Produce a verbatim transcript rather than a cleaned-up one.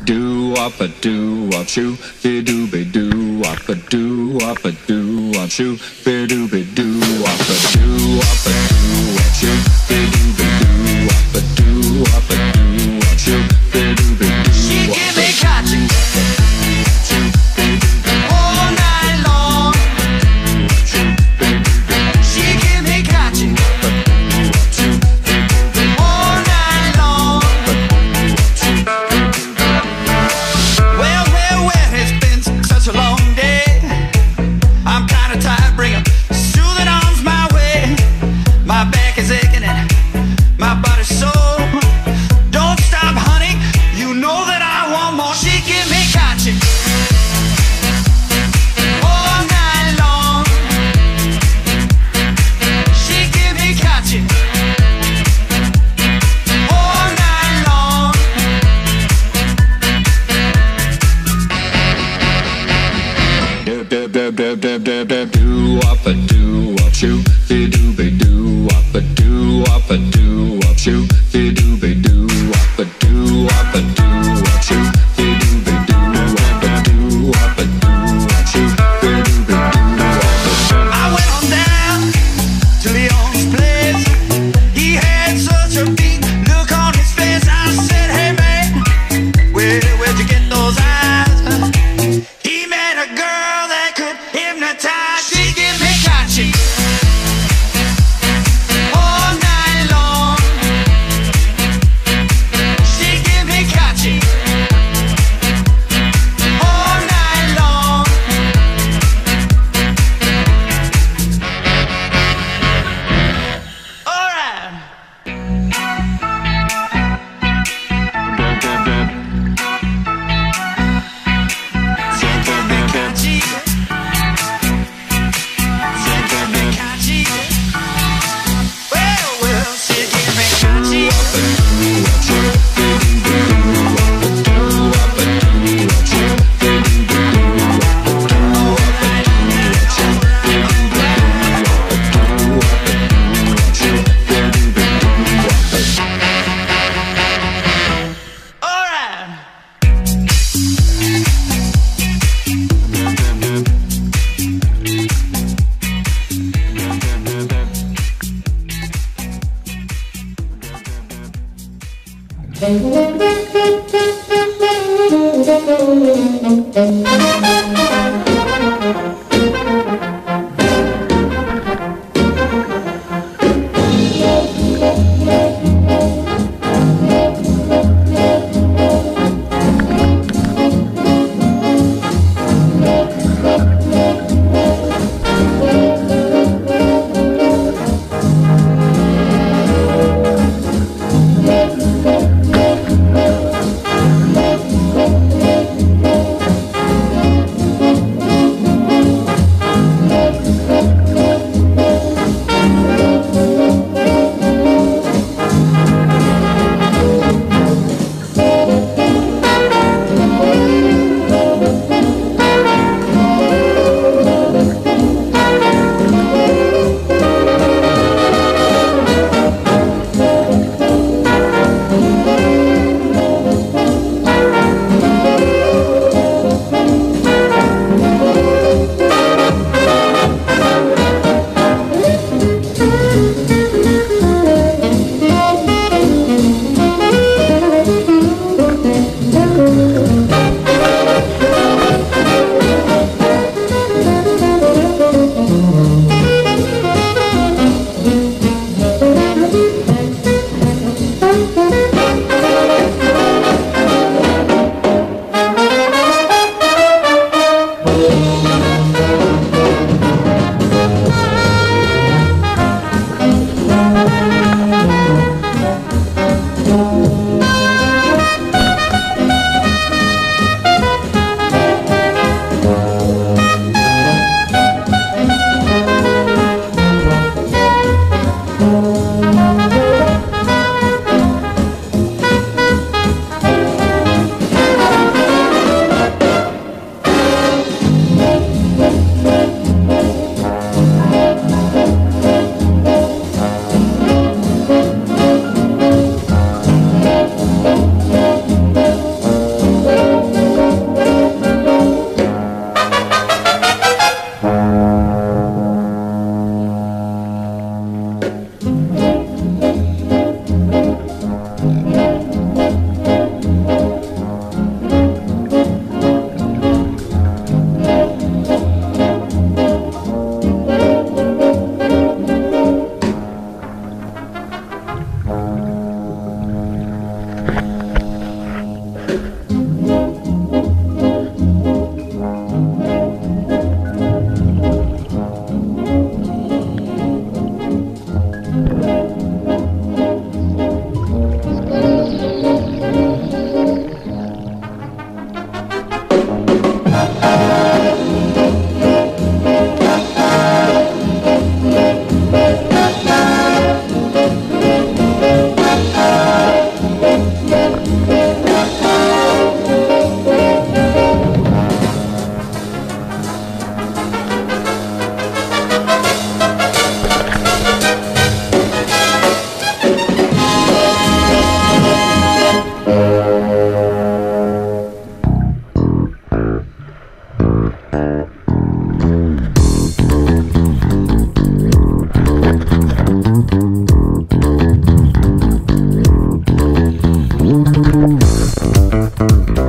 do up a do up shoo be do be do up a do up a do up shoo be do be do up a do up a do up shoo be do be do up a do up a do up shoo be do be do. She give me catching all night long. She give me catching all night long. Well, well, well, it's been such a long day. I'm kinda tired, bring 'em soothing arms my way. My back is aching and my body's sore. Don't stop, honey, you know that I want more. She give me catching all night long. She give me catching all night long. Do do do do do do do do up a do up shoo be do be do up a do up a do up shoo be do be do up a do up a do up shoo be do be do up a do up a do up shoo be do be do up a do. I went on down to Leon's place. He had such a big look on his face. I said, hey man, where, where'd you get those eyes? He met a girl that could hypnotize. Thank you.